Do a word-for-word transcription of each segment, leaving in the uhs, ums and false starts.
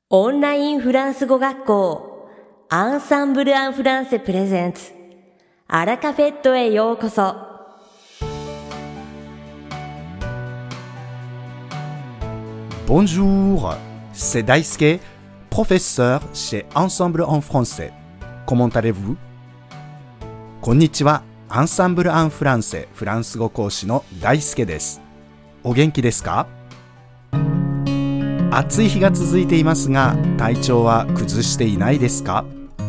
オンラインフランス語学校アンサンブル・アン・フランセプレゼンツアラカフェットへようこそ。 Bonjour, c'est Daisuke, professeur chez Ensemble en français. Comment allez-vous? こんにちは、アンサンブル・アン・フランセフランス語講師の大輔です。お元気ですか？暑い日が続いていますが、体調は崩していないですか？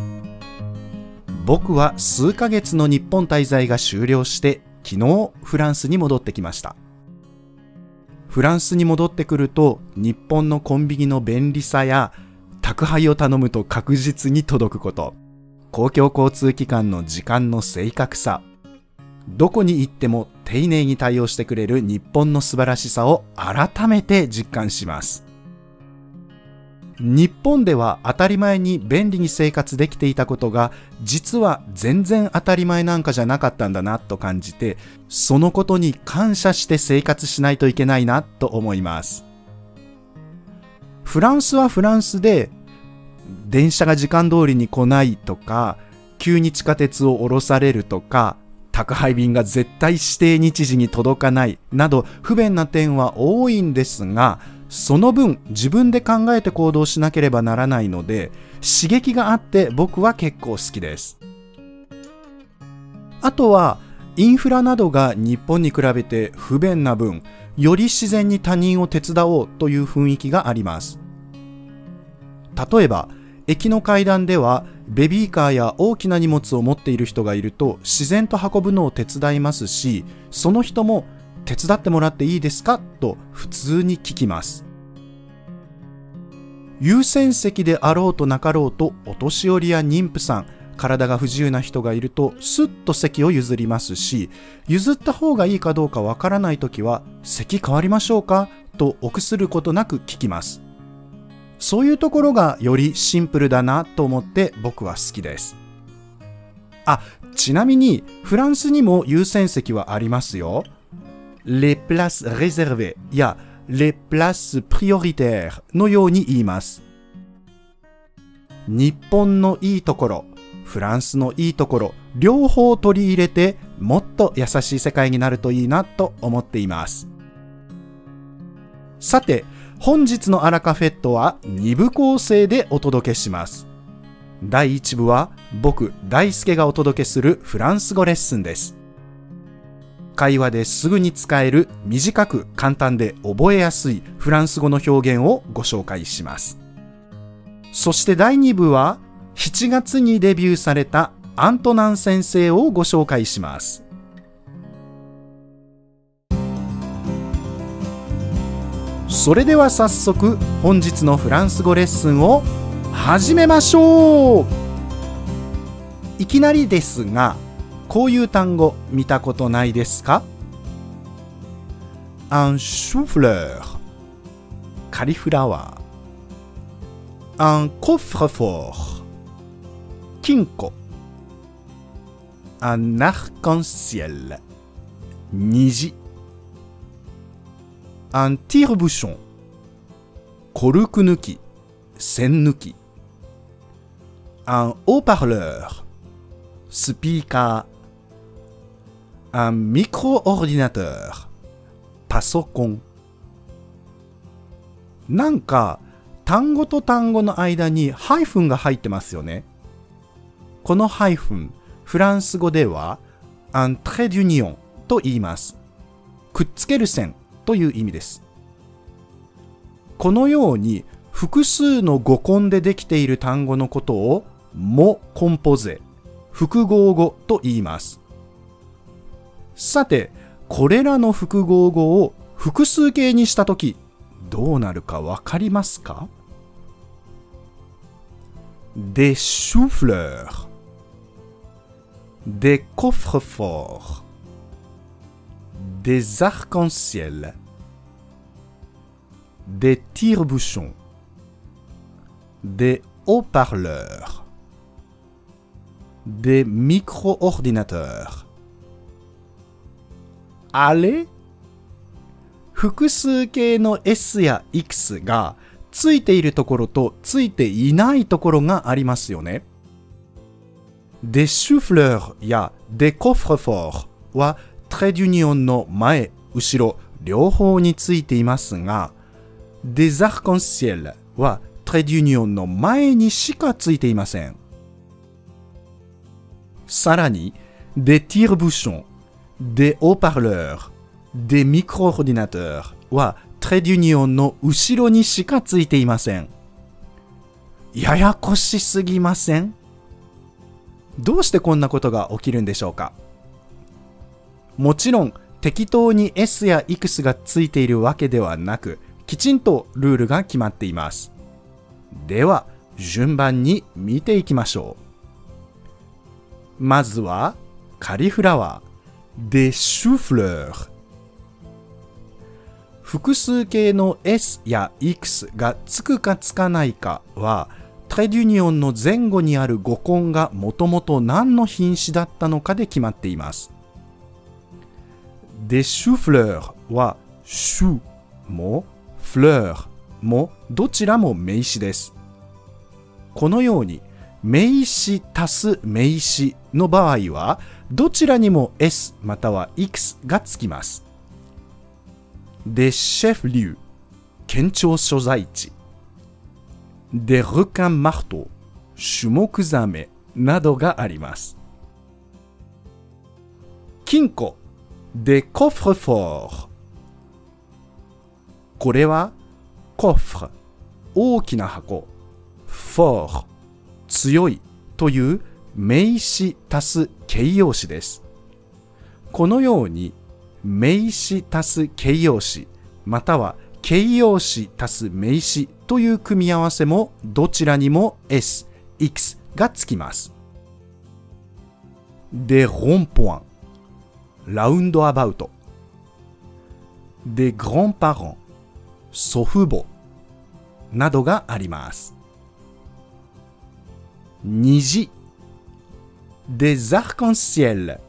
僕は数ヶ月の日本滞在が終了して、昨日フランスに戻ってきました。フランスに戻ってくると、日本のコンビニの便利さや、宅配を頼むと確実に届くこと、公共交通機関の時間の正確さ、どこに行っても丁寧に対応してくれる日本の素晴らしさを改めて実感します。日本では当たり前に便利に生活できていたことが、実は全然当たり前なんかじゃなかったんだなと感じて、そのことに感謝して生活しないといけないなと思います。フランスはフランスで、電車が時間通りに来ないとか、急に地下鉄を降ろされるとか、宅配便が絶対指定日時に届かないなど不便な点は多いんですが、その分自分で考えて行動しなければならないので、刺激があって僕は結構好きです。あとはインフラなどが日本に比べて不便な分、より自然に他人を手伝おうという雰囲気があります。例えば駅の階段ではベビーカーや大きな荷物を持っている人がいると自然と運ぶのを手伝いますし、その人も手伝ってもらっていいですかと普通に聞きます。優先席であろうとなかろうと、お年寄りや妊婦さん、体が不自由な人がいるとスッと席を譲りますし、譲った方がいいかどうかわからないときは席変わりましょうかと臆することなく聞きます。そういうところがよりシンプルだなと思って僕は好きです。あ、ちなみにフランスにも優先席はありますよ。les places réservées や les places prioritaires のように言います。日本のいいところ、フランスのいいところ、両方取り入れてもっと優しい世界になるといいなと思っています。さて、本日のアラカフェットはに部構成でお届けします。だいいち部は僕大輔がお届けするフランス語レッスンです。会話ですぐに使える短く簡単で覚えやすいフランス語の表現をご紹介します。そしてだいに部はしちがつにデビューされたアントナン先生をご紹介します。それでは早速本日のフランス語レッスンを始めましょう。いきなりですが、こういう単語見たことないですか？ un chou-fleur カリフラワー、un coffre-fort 金庫、un arc-en-ciel 虹、un tire-bouchon コルク抜き、栓抜き、un haut-parleur スピーカー、un micro-ordinateur パソコン。なんか単語と単語の間にハイフンが入ってますよね。このハイフン、フランス語ではun trait d'union と言います。くっつける線という意味です。このように複数の語根でできている単語のことをモコンポゼ、複合語と言います。さて、これらの複合語を複数形にしたとき、どうなるかわかりますか？ des choux-fleurs, des coffres-forts, des arcs-en-ciel, des tire-bouchons, des haut-parleurs, des micro-ordinateurs. あれ？複数形の S や X がついているところとついていないところがありますよね。des choux-fleurs や des coffres-forts はトレデュニオンの前、後ろ、両方についていますが、des arcs-en-ciel はトレデュニオンの前にしかついていません。さらに、des tire-bouchons, des haut-parleurs, des micro-ordinateurs はトレデュニオンの後ろにしかついていません。ややこしすぎません？どうしてこんなことが起きるんでしょうか？もちろん適当に S や X がついているわけではなく、きちんとルールが決まっています。では順番に見ていきましょう。まずはカリフラワー des choux-fleurs。複数形の S や X がつくかつかないかは、トレデュニオンの前後にある語根がもともと何の品詞だったのかで決まっています。des choux-fleurs は chou も fleur もどちらも名詞です。このように名詞足す名詞の場合はどちらにも S または X がつきます。des chefs-lieux 県庁所在地、des requins-marteaux シュモクザメなどがあります。金庫 des coffres-forts。 これは coffre 大きな箱、fort 強いという名詞足す形容詞です。このように名詞足す形容詞または形容詞足す名詞という組み合わせもどちらにも S、X がつきます。des ronds-points ラウンドアバウト、des grands-parents 祖父母などがあります。虹 des arcs-en-ciel。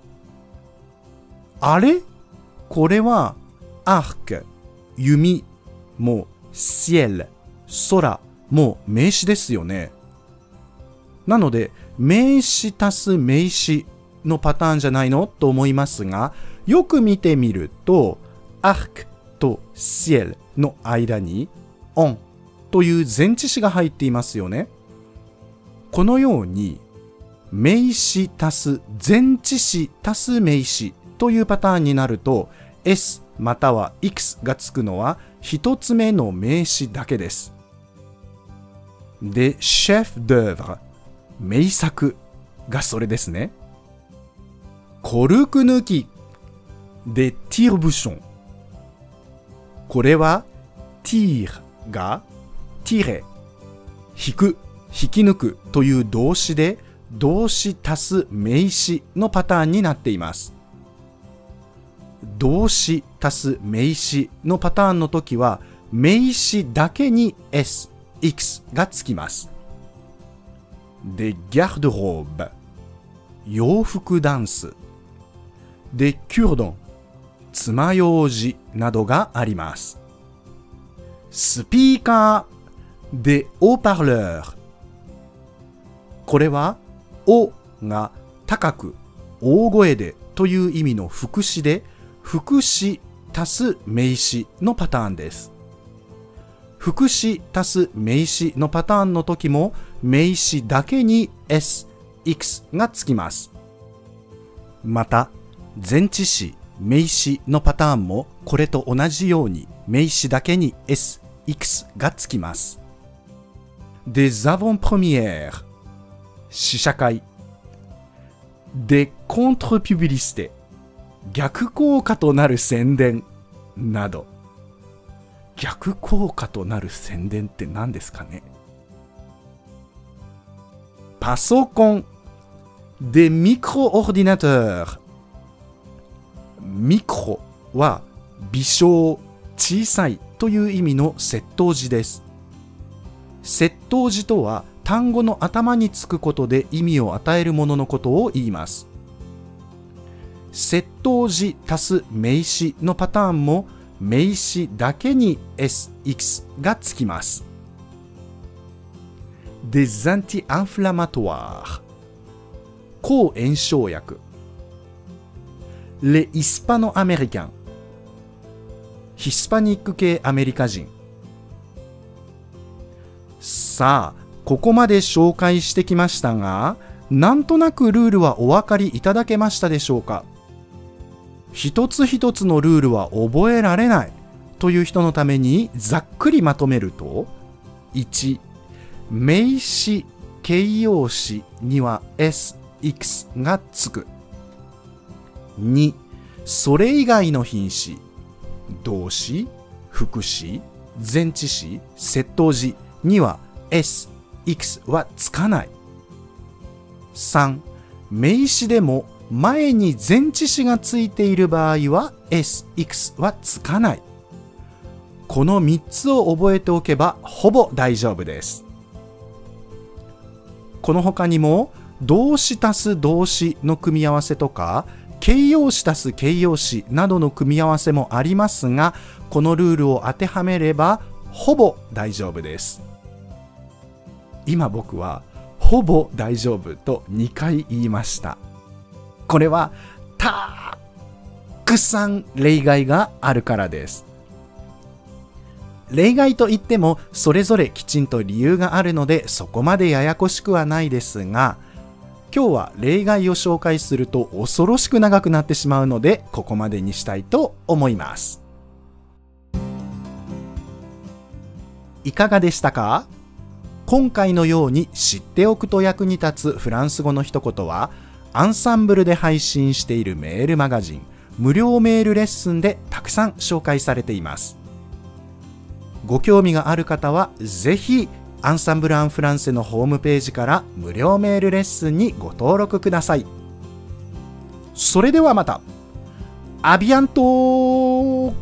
あれ？これは arc 弓も ciel 空も名詞ですよね。なので名詞足す名詞のパターンじゃないのと思いますが、よく見てみると arc と ciel の間に on という前置詞が入っていますよね。このように名詞足す前置詞足す名詞というパターンになると S または X がつくのは一つ目の名詞だけです。で、chef d'œuvre 名作がそれですね。コルク抜きで tire-bouchon。 これは tire が tire 引く引き抜くという動詞で動詞足す名詞のパターンになっています。動詞足す名詞のパターンの時は名詞だけに S、X がつきます。で、garde-robe 洋服ダンス、で、cure-dent 爪楊枝などがあります。スピーカーで haut-parleur。 これはおが高く大声でという意味の副詞で副詞足す名詞のパターンです。副詞足す名詞のパターンの時も名詞だけに S、X がつきます。また前置詞、名詞のパターンもこれと同じように名詞だけに S、X がつきます。des avant-premières 試写会、des contre-publicités 逆効果となる宣伝など。逆効果となる宣伝って何ですかね。パソコン des micro-ordinateurs。 ミクロは微小、小さいという意味の接頭辞です。接頭辞とは単語の頭につくことで意味を与えるもののことを言います。接頭辞足す名詞のパターンも名詞だけに エスエックス がつきます。des anti-inflammatoires 抗炎症薬。les hispano-américains ヒスパニック系アメリカ人。さあ、ここまで紹介してきましたが、なんとなくルールはお分かりいただけましたでしょうか。一つ一つのルールは覚えられないという人のためにざっくりまとめると、いち、名詞形容詞には エスエックス がつく。に、それ以外の品詞、動詞、副詞、前置詞、接頭詞には エスエックス はつかない。さん、名詞でも前に前置詞がついている場合は エスエックス はつかない。このみっつを覚えておけばほぼ大丈夫です。この他にも動詞足す動詞の組み合わせとか形容詞足す形容詞などの組み合わせもありますが、このルールを当てはめればほぼ大丈夫です。今僕はほぼ大丈夫とにかい言いました。これはたくさん例外があるからです。例外といってもそれぞれきちんと理由があるのでそこまでややこしくはないですが、今日は例外を紹介すると恐ろしく長くなってしまうのでここまでにしたいと思います。いかがでしたか？今回のように知っておくと役に立つフランス語の一言はアンサンブルで配信しているメールマガジン無料メールレッスンでたくさん紹介されています。ご興味がある方はぜひアンサンブル・アン・フランセのホームページから無料メールレッスンにご登録ください。それではまた。アビアント。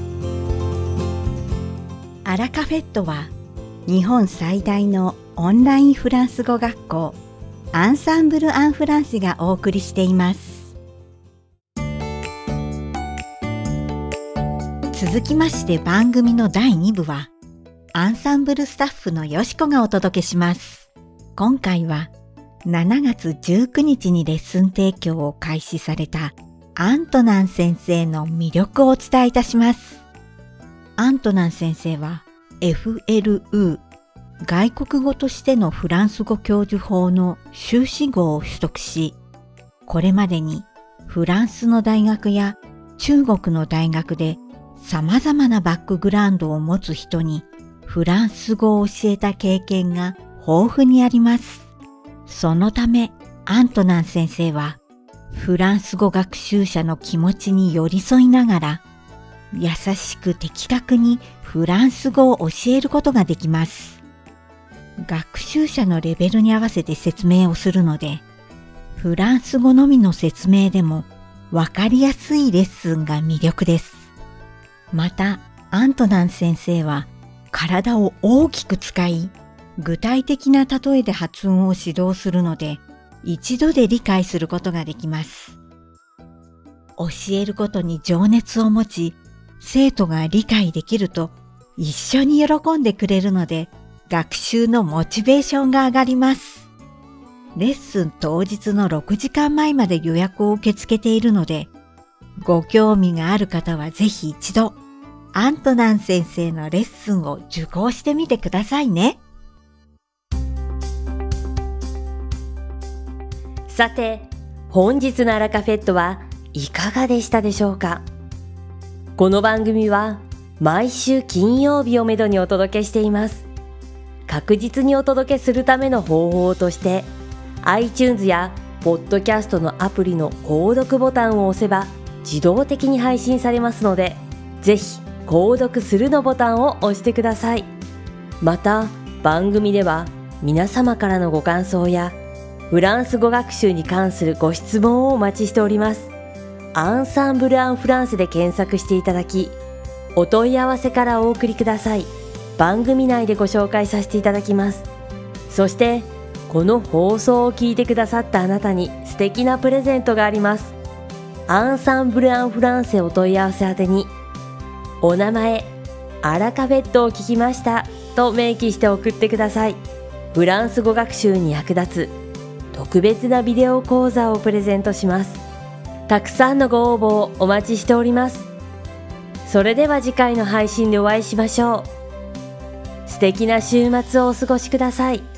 アラカフェットは日本最大のオンラインフランス語学校アンサンブル・アン・フランセがお送りしています。続きまして番組のだいに部はアンサンブルスタッフのよしこがお届けします。今回はしちがつじゅうくにちにレッスン提供を開始されたアントナン先生の魅力をお伝えいたします。アントナン先生は エフエルユー 外国語としてのフランス語教授法の修士号を取得し、これまでにフランスの大学や中国の大学で様々なバックグラウンドを持つ人にフランス語を教えた経験が豊富にあります。そのためアントナン先生はフランス語学習者の気持ちに寄り添いながら優しく的確にフランス語を教えることができます。学習者のレベルに合わせて説明をするので、フランス語のみの説明でもわかりやすいレッスンが魅力です。また、アントナン先生は体を大きく使い、具体的な例えで発音を指導するので、一度で理解することができます。教えることに情熱を持ち、生徒が理解できると一緒に喜んでくれるので、学習のモチベーションが上がります。レッスン当日のろくじかんまえまで予約を受け付けているので、ご興味がある方はぜひ一度、アントナン先生のレッスンを受講してみてくださいね。 さて、本日のアラカフェットはいかがでしたでしょうか。この番組は毎週金曜日をめどにお届けしています。確実にお届けするための方法として iTunes やポッドキャストのアプリの購読ボタンを押せば自動的に配信されますので、ぜひ購読するのボタンを押してください。また番組では皆様からのご感想やフランス語学習に関するご質問をお待ちしております。アンサンブル・アン・フランセで検索していただき、お問い合わせからお送りください。番組内でご紹介させていただきます。そしてこの放送を聞いてくださったあなたに素敵なプレゼントがあります。アンサンブル・アン・フランセお問い合わせ宛てにお名前、アラカフェットを聞きましたと明記して送ってください。フランス語学習に役立つ特別なビデオ講座をプレゼントします。たくさんのご応募をお待ちしております。それでは次回の配信でお会いしましょう。素敵な週末をお過ごしください。